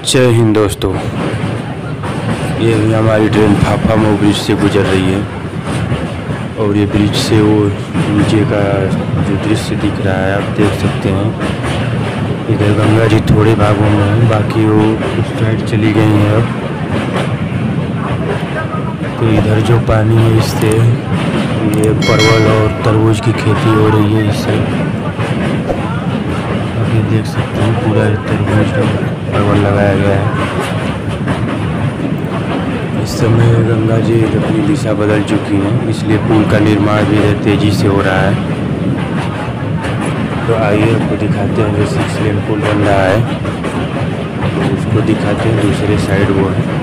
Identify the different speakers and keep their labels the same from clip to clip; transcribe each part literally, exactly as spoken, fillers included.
Speaker 1: जय हिंद दोस्तों, ये भी हमारी ट्रेन फाफामऊ ब्रिज से गुजर रही है और ये ब्रिज से वो नीचे का जो दृश्य दिख रहा है आप देख सकते हैं। इधर गंगा जी थोड़े भागों में हैं, बाकी वो उस साइड चली गई हैं। अब तो इधर जो पानी है इससे ये परवल और तरबूज की खेती हो रही है। इससे आप ये देख सकते हैं पूरा तरबूज और परवल लगाया गया है। इस समय गंगा जी अपनी दिशा बदल चुकी हैं, इसलिए पुल का निर्माण भी इधर तेजी से हो रहा है। तो आइए आपको दिखाते हैं जो सिक्स लेन पुल बन रहा है, तो उसको दिखाते हैं। दूसरे साइड वो है।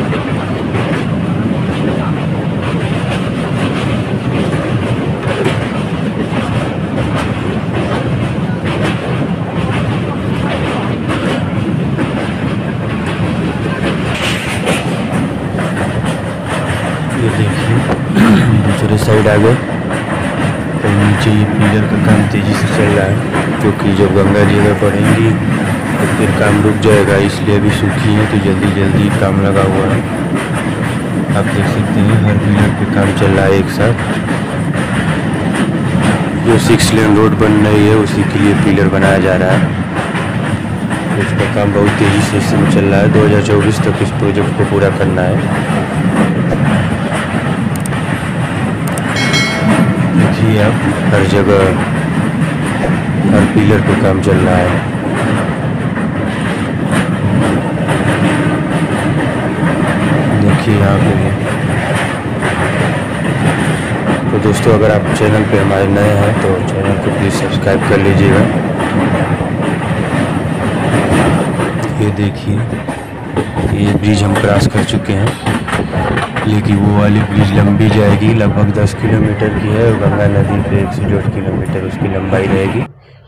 Speaker 1: ये देखिए दूसरे साइड आ गए और नीचे ये पिलर का काम तेज़ी से चल रहा है, क्योंकि जब गंगा जी अगर बढ़ेंगी तो फिर काम रुक जाएगा, इसलिए अभी सूखी है तो जल्दी जल्दी काम लगा हुआ है। आप देख सकते हैं हर पिलर पे काम चल रहा है एक साथ। जो सिक्स लेन रोड बन रही है उसी के लिए पिलर बनाया जा रहा है। उसका काम बहुत तेज़ी से इस समय चल रहा है। दो हज़ार चौबीस तक इस प्रोजेक्ट को पूरा करना है। देखिए आप हर जगह हर पिलर पे काम चल रहा है। देखिए यहाँ पे। तो दोस्तों अगर आप चैनल पे हमारे नए हैं तो चैनल को प्लीज़ सब्सक्राइब कर लीजिएगा। ये देखिए ये ब्रिज हम क्रॉस कर चुके हैं, लेकिन वो वाली ब्रिज लंबी जाएगी, लगभग दस किलोमीटर की है और गंगा नदी पे एक सौ डेढ़ किलोमीटर उसकी लंबाई रहेगी।